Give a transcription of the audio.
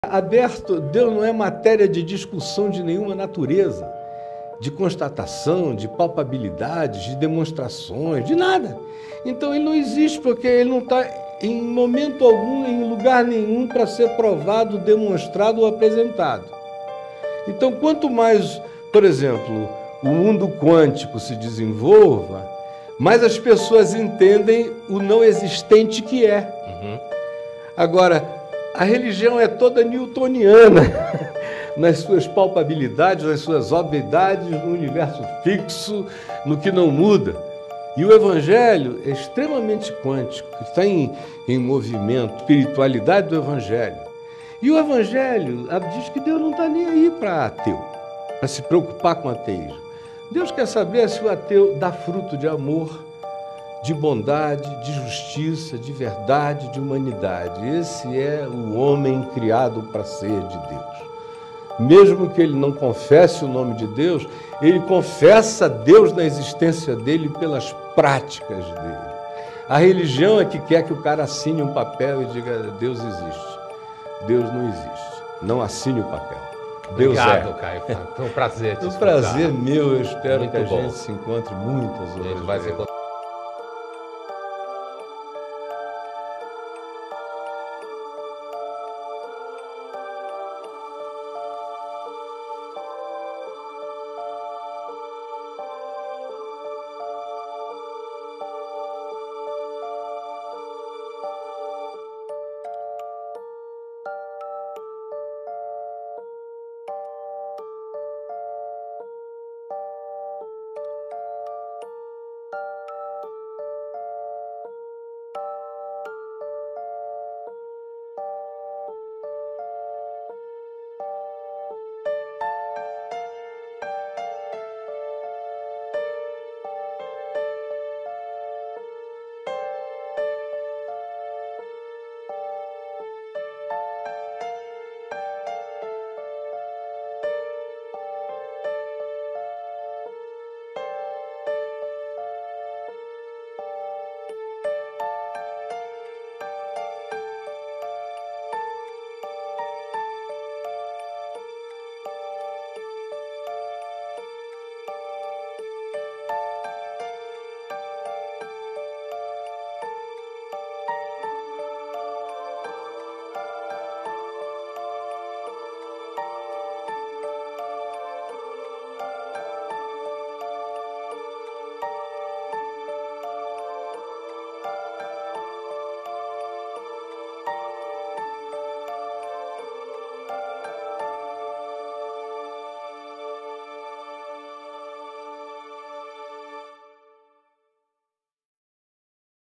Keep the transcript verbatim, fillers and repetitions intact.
Aberto, Deus não é matéria de discussão de nenhuma natureza, de constatação, de palpabilidade, de demonstrações, de nada. Então ele não existe porque ele não está em momento algum, em lugar nenhum para ser provado, demonstrado ou apresentado. Então quanto mais, por exemplo, o mundo quântico se desenvolva, mais as pessoas entendem o não existente que é. Uhum. Agora, a religião é toda newtoniana, nas suas palpabilidades, nas suas obviedades, no universo fixo, no que não muda. E o Evangelho é extremamente quântico, está em, em movimento, espiritualidade do Evangelho. E o Evangelho diz que Deus não está nem aí para ateu, para se preocupar com ateísmo. Deus quer saber se o ateu dá fruto de amor, de bondade, de justiça, de verdade, de humanidade. Esse é o homem criado para ser de Deus. Mesmo que ele não confesse o nome de Deus, ele confessa Deus na existência dele pelas práticas dele. A religião é que quer que o cara assine um papel e diga: Deus existe. Deus não existe. Não assine o papel. Deus Obrigado, é. Caio. Foi um prazer te Um escutar. prazer meu. Eu espero Muito que a bom. gente se encontre muitas outras Ele vai vezes. ser